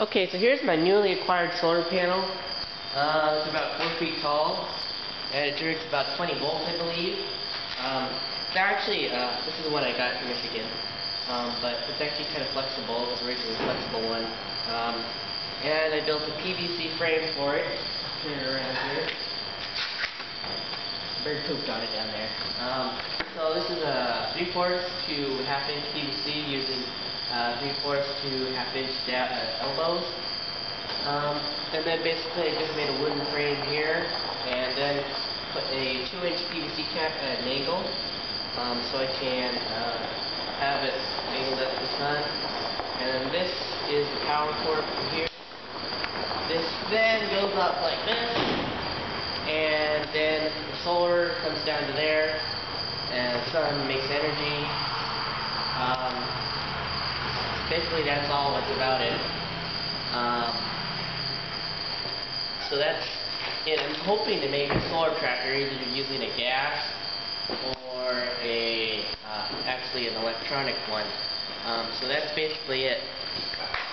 Okay, so here's my newly acquired solar panel. It's about 4 feet tall, and it generates about 20 volts, I believe. This is what I got from Michigan, but it's actually kind of flexible. It was originally a flexible one. And I built a PVC frame for it. Turn it around here. Bird pooped on it down there. So this is a 3/4 to 1/2 inch PVC using 3/4 to 1/2 inch elbows. And then basically I just made a wooden frame here and then put a 2-inch PVC cap at an angle so I can have it angled at the sun. And then this is the power cord from here. This then goes up like this, and then the solar comes down to there, and the sun makes energy. Basically that's all that's about it. So that's it. I'm hoping to make a solar tracker either using a gas or actually an electronic one. So that's basically it.